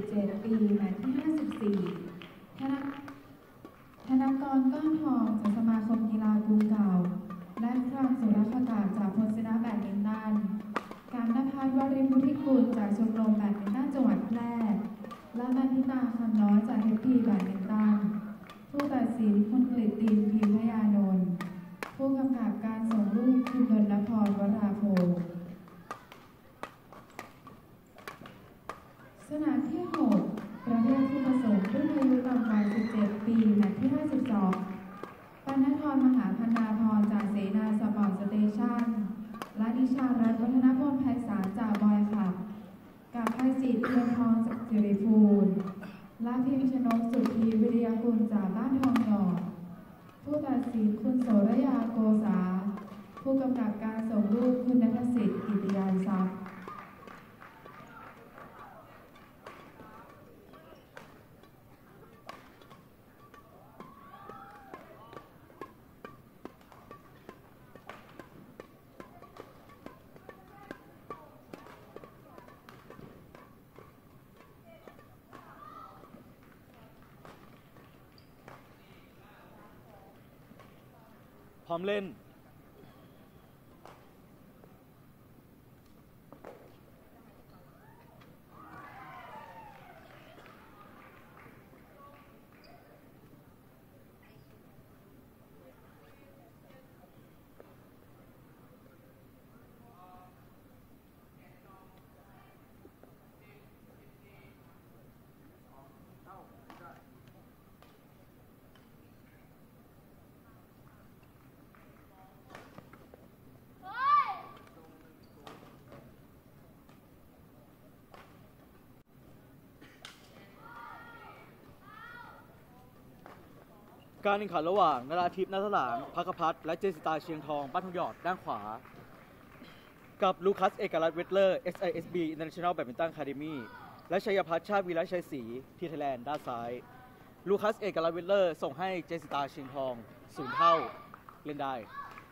17 ปีแมตช์ที่54ธนากรก้อนทองจากสมาคมกีฬากรุงเก่าและครั้งสุรคากาศจากพลศิลาแบดมินตันการณภัทร วริพุทธิกุลจากชมรมแบดมินตันจังหวัดแพร่และนันทิตาคำน้อยจากเฮปปี้แบดมินตันผู้ตัดสินคุณกฤษตินพิมพยานนท์ผู้กำกับการส่งลูกคุณดลพร วราโภสนามที่ 6 ประเภทผู้ผสมรุ่นอายุต่ำกว่า 17 ปีแมตช์ที่ 52 ปณธร มหาพนาพรจากเสนาสปอร์ตสเตชันและนิชารัตน์วัฒนพลไพศาลจากบอยคลับกับไพศิษฐ์เทียนทองจากสิริภูลและพิมพ์ชนกสุทธีวิริยกุลจากบ้านทองหยอดผู้ตัดสินคุณโสรยาโกษาผู้กำกับการส่งลูกคุณณัฐสิทธิ์กิติยานทรัพย์พร้อมเล่นการแข่งขันระหว่างนราธิป ณถลาง ภักพัฒน์และเจสิตาเชียงทอง บ้านทองหยอดด้านขวากับลูคัสเอกรัตน์เวทเลอร์ SISB International Badminton Academy และชัยพัฒน์ชาติวีระชัยศรีที่ไทยแลนด์ด้านซ้ายลูคัสเอกรัตน์เวทเลอร์ส่งให้เจสิตาเชียงทอง0 เท่าเล่นได้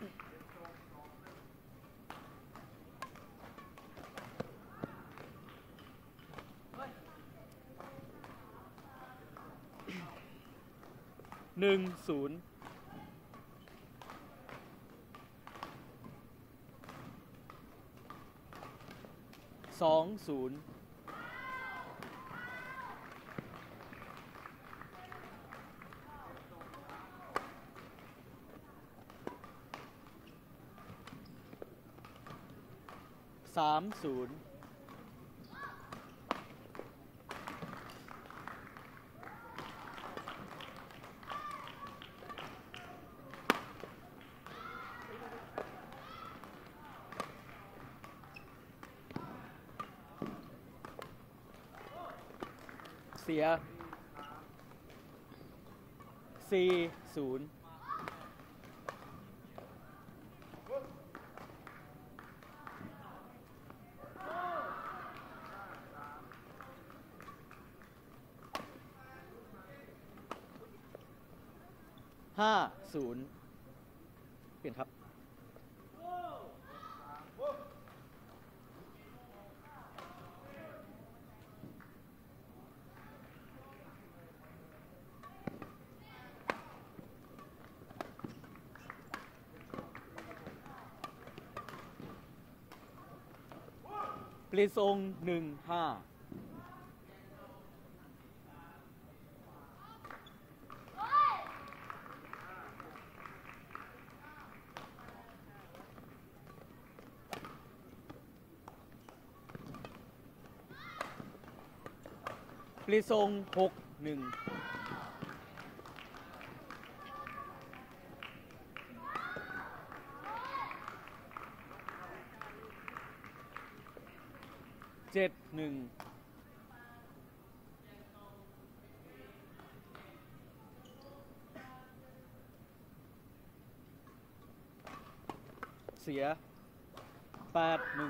1-0 2-0 3-0 เสีย 4-0 5-0 เปลี่ยนครับเปลี่ยนทรง1-5ปลีทรง6-1 7-1 เสีย 8-1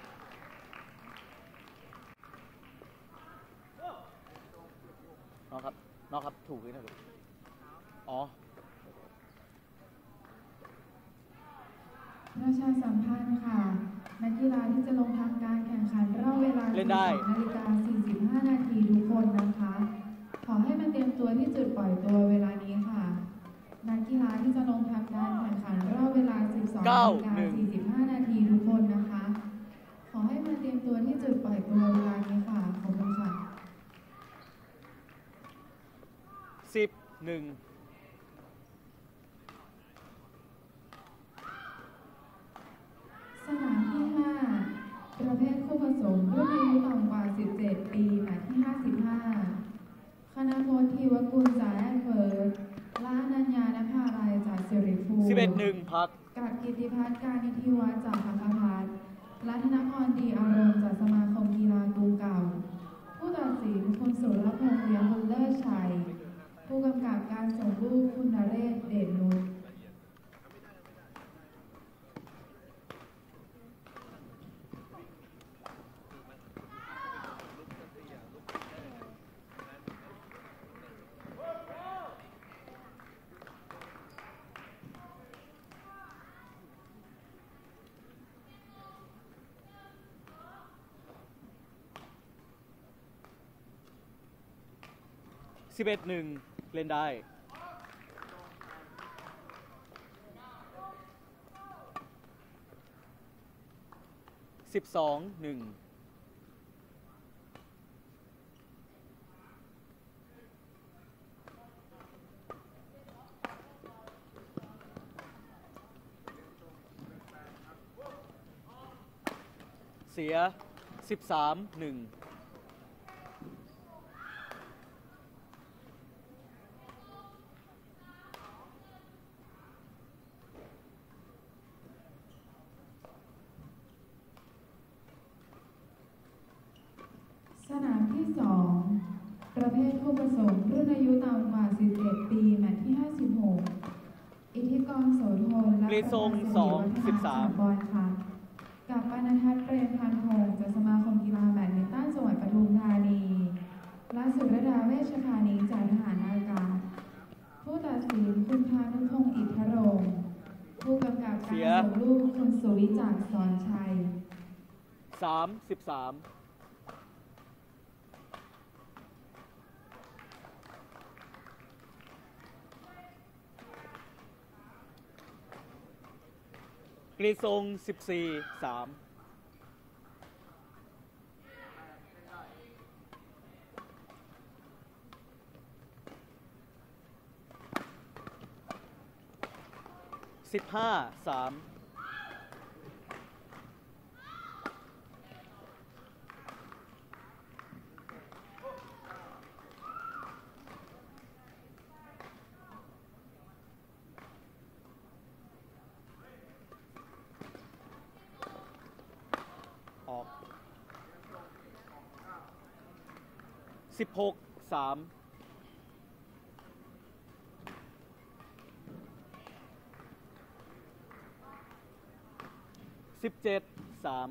น้องครับถูกไหมนะลูกอ๋อประชาสัมพันธ์ค่ะนักกีฬาที่จะลงทำการแข่งขันรอบเวลาเล่นได้ 12:45 นาทีทุกคนนะคะ ขอให้มาเตรียมตัวที่จุดปล่อยตัวเวลานี้ค่ะ นักกีฬาที่จะลงทำการแข่งขันรอบเวลา 12:45 นาทีทุกคนนะคะ ขอให้มาเตรียมตัวที่จุดปล่อยตัวเวลานี้ค่ะ ขอบคุณค่ะ 11 สนามที่ 5 ประเภทคู่ผสมรุ่นอายุต่ำกว่า 17 ปีแมตช์ที่ 55 คณพลทีวกุลจากแอนเวิร์ดและอนัญญานภารายจากสิริภูมิ 11 พักกับกิติพัฒน์การนิธิวัฒน์จากพักพัฒน์และธนพรดีอารมณ์จากสมาคมกีฬากรุงเก่า ผู้ตัดสินคุณสุรพงษ์เลี้ยงบุญเลิศชัย ผู้กำกับการส่งรูปคุณนเรศเดชนุช 11 เล่นได้ 12-1 เสีย 13-1 สนามที่ 2 ประเภทคู่ผสมรุ่นอายุต่ำกว่า 17 ปีแมตช์ที่ 56 อิทธิกรโสธรและกรีซงบอลค่ะ กับปณทัศน์เปรมพันธ์พงศ์จากสมาคมกีฬาแบดมินตันจังหวัดปทุมธานี และสุรดาเวชพานีจากทหารอากาศ ผู้ตัดสินคุณพานุพงศ์อิทธรงค์ผู้กำกับการส่งลูกคุณสุวิจักรสอนชัย 13 กรีซง 14-3 15-3 ออก 16-3 17-3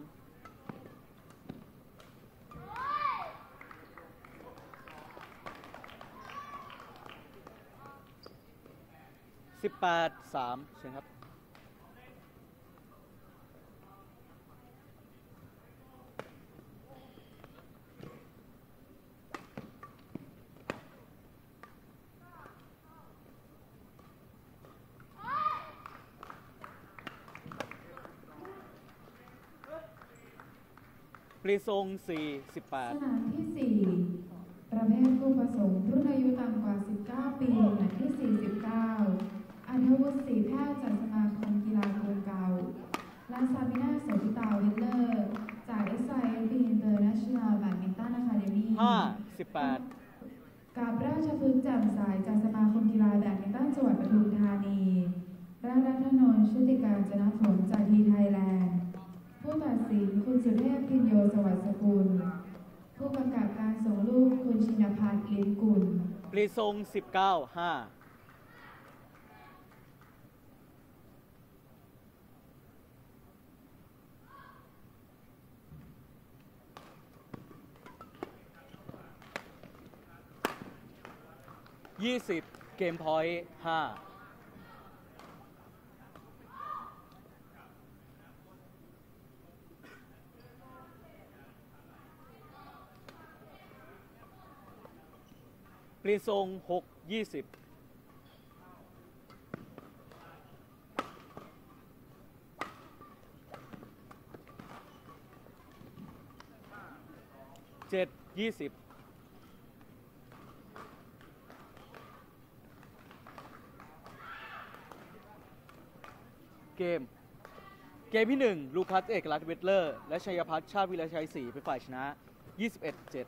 18-3 เชิญครับ กรีซงส 4-18 นามที่ 4 ประเภทคู่ผสมรุ่นอายุต่ำกว่า 19 ปีแมตช์ที่ 49 อัธวุฒิศรีแพทย์จากสมาคมกีฬากรุงเก่า และซาบิน่าโสภิตาวิลเลอร์จาก SIFB International Badminton Academy 5-18 กับราชพฤกษ์แจ่มใสจากสมาคมกีฬาแบดมินตันจังหวัดปทุมธานีและรัตนนท์ชุติการจนผลจากทีไทยแลนด์ ผู้ตัดสินคุณสุเทพพินโยสวัสดิ์สกุล ผู้กำกับการส่งลูกคุณชินพัฒน์ลิ้มกุลกรีซง 19-5 20 เกมพอยต์ 5 เปลี่ยนทรง6-20 7-20 เกมที่ 1 ลูคัส เอกลักษณ์ เวทเลอร์ และชัยพัฒน์ ชาติวิรชัยศรีเป็นฝ่ายชนะ 21-7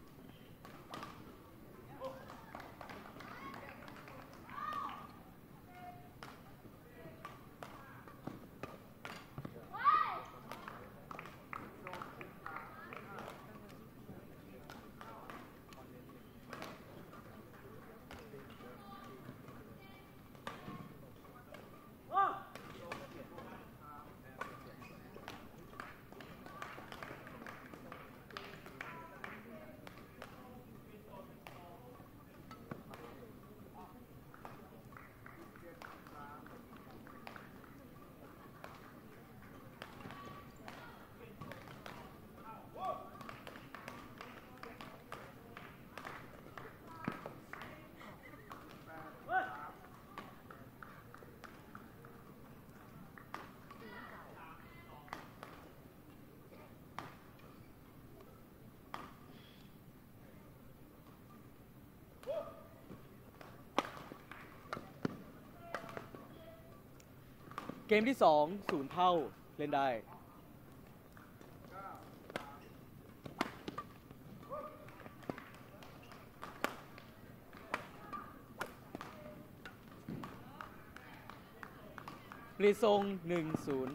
เกมที่ 2 0 เท่าเล่นได้เปลี่ยนทรง1-0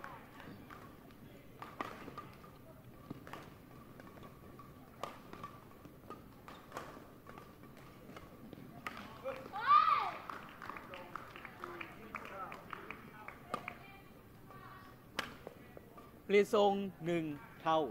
เปลี่ยนทรง1 เท่า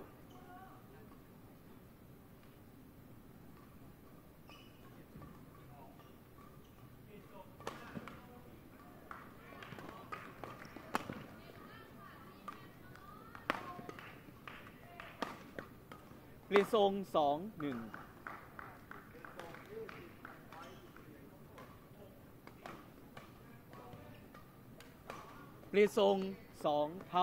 เปลี่ยนทรง2-1 เปลี่ยนทรง2 เท่า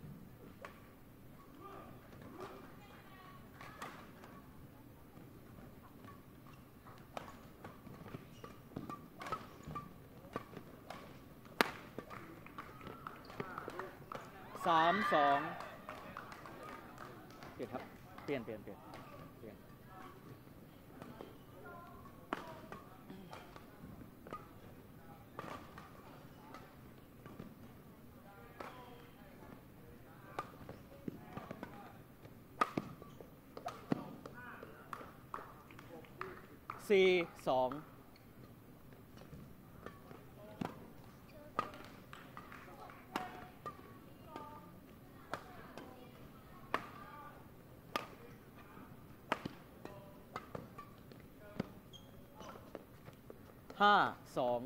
3-2 เปลี่ยนครับเปลี่ยน4-2 5-2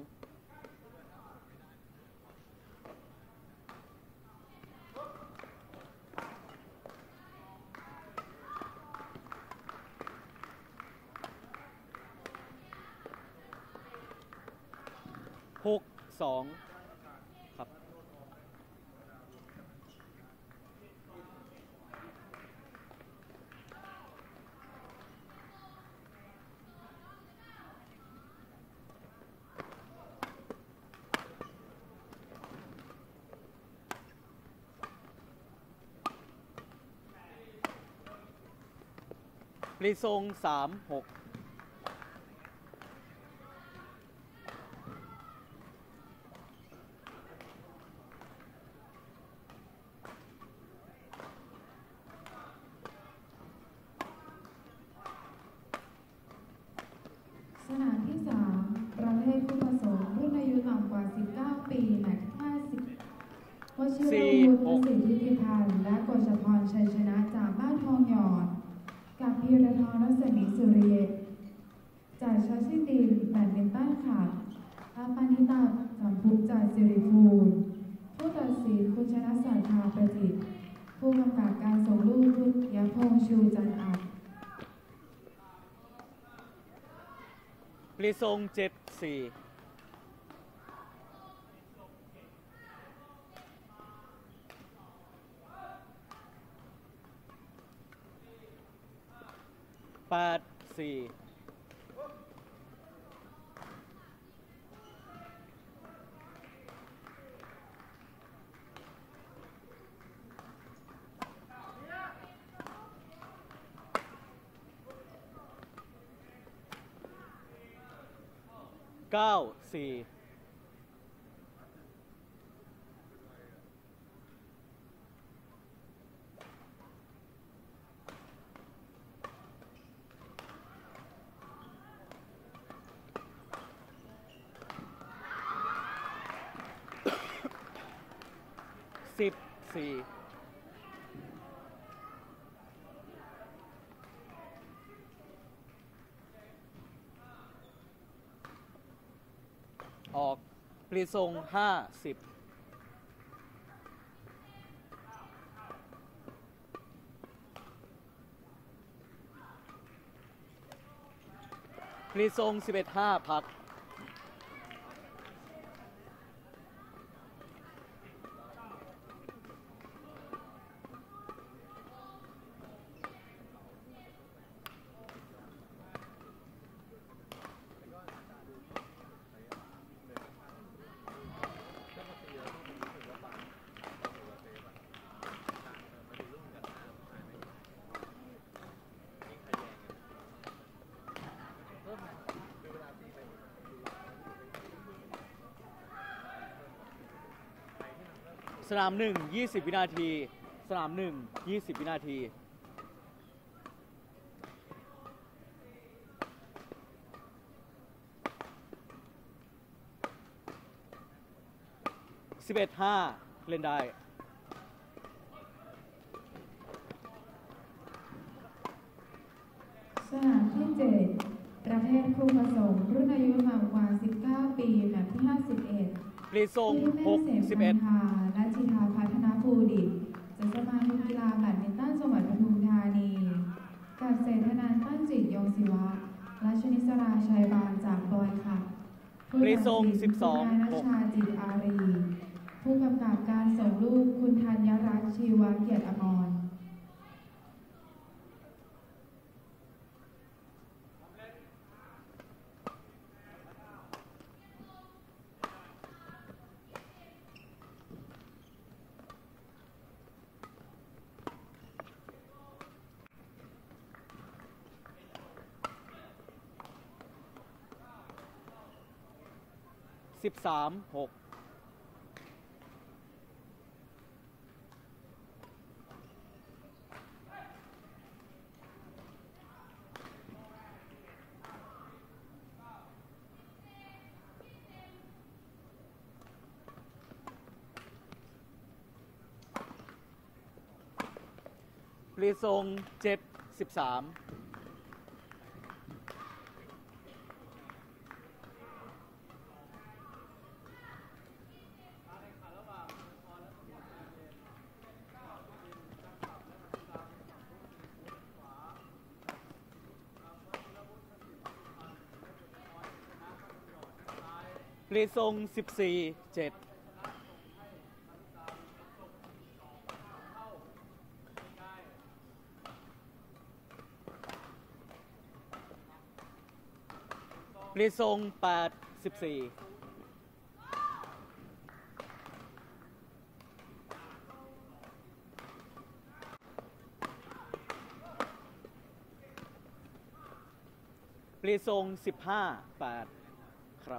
6-2 ครับ ปรีทรง3-6 สนามที่ 3 ประเภทผู้ผสมรุ่นอายุต่ำกว่า 19 ปีแมตช์50วชิรวุฒิ สิทธิธิพันธ์และกฤษพรชัยชนะจากบ้านทองหยอดกับพีรทรรัศมีสุริเยตจากชัชชิตินแบดมินตันค่ะและปณิตาสัมพุกจากสิริภูลผู้ตัดสินคุณชนะสายทาประจิตผู้กำกับการส่งลูกพุทธยพงษ์ชูจันทร์อัดเปลี่ยนทรง7-4 8-4 9-4 10-4 ออกเปลี่ยนทรง50 เปลี่ยนทรง11-5 พัก สนาม1 20 วินาที สนาม1 20 วินาที 11-5 เล่นได้สนามที่ 7 ประเภทคู่ผสมรุ่นอายุต่ำกว่า 19 ปีแมตช์ที่ 51 เปลี่ยนทรงที่แม่เสพ 6-11 พันธาและจิทาพัฒนาภูดิตจากสมาคมกีฬาแบดมินตันจังหวัดปทุมธานีกับเศรษฐนันท์ตั้งจิตยงศิวะและชนิสราชัยบานจากบอยค่ะผู้เปลี่ยนตัดทรงสินคุณนายนัชชาจิตอารีผู้กำกับการส่งลูกคุณธัญรัตน์ชีวเกียรติอมร 13-6 เปลี่ยนทรง7-13 เปลี่ยนทรง14-7 เปลี่ยนทรง8-14 เปลี่ยนทรง15-8 ครับ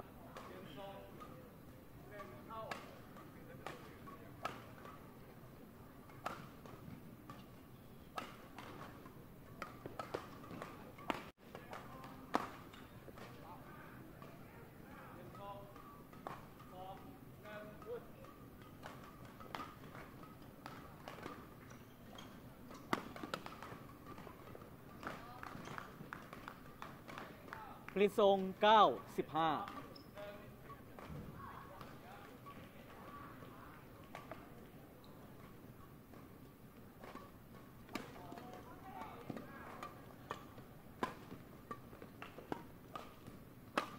เปลี่ยนทรง9-15 เ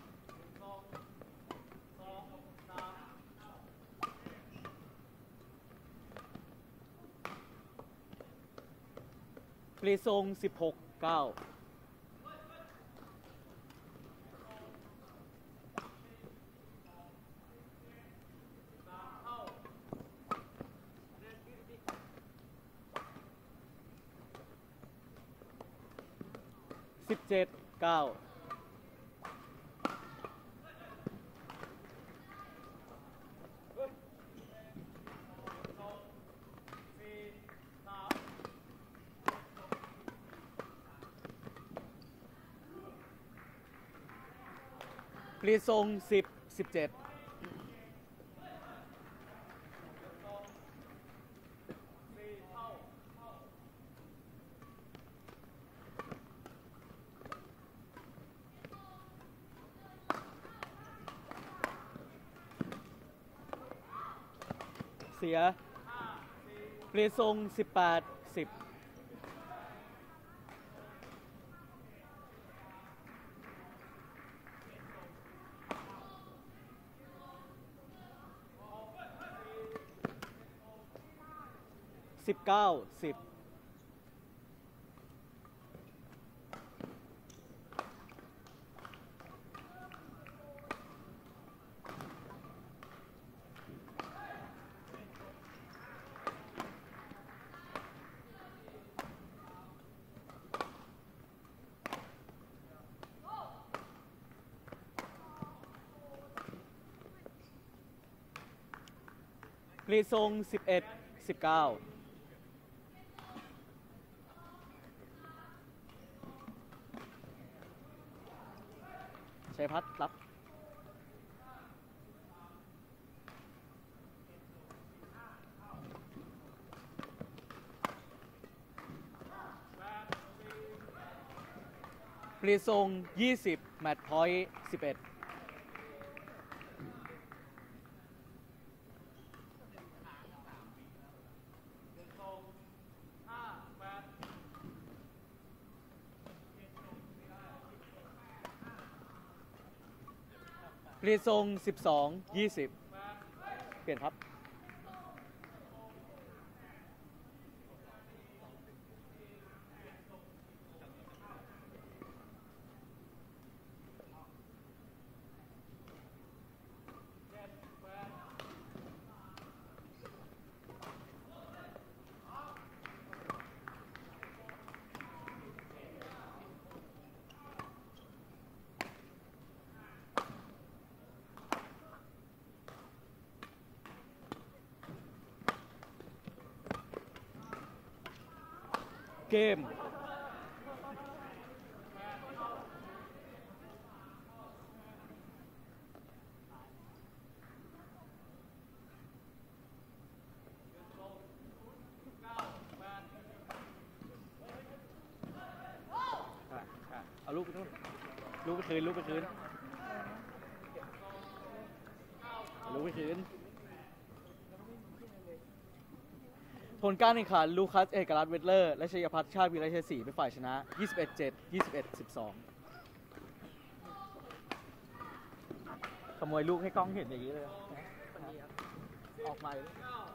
เปรซง16-9 17-9 เปลี่ยนทรง10-17 เสีย เปลี่ยนทรง18-10 19-10 เปลี่ยนทรง11-19 ชัยพัฒน์รับ เปลี่ยนทรง20 แมตช์พอยต์11 เปลี่ยนทรง12-20 เปลี่ยนครับ เกม เอาลูกไปนู่นลูกไปคืน ลูกไปคืน ลูกไปคืน ผลการแข่งขันลูคัส เอกรัตน์เวทเลอร์ และชัยพัฒน์ชาติวีระชัยศรีเป็นฝ่ายชนะ 21-7 21-12 ขโมยลูกให้กล้องเห็นอย่างนี้เลย ออกมา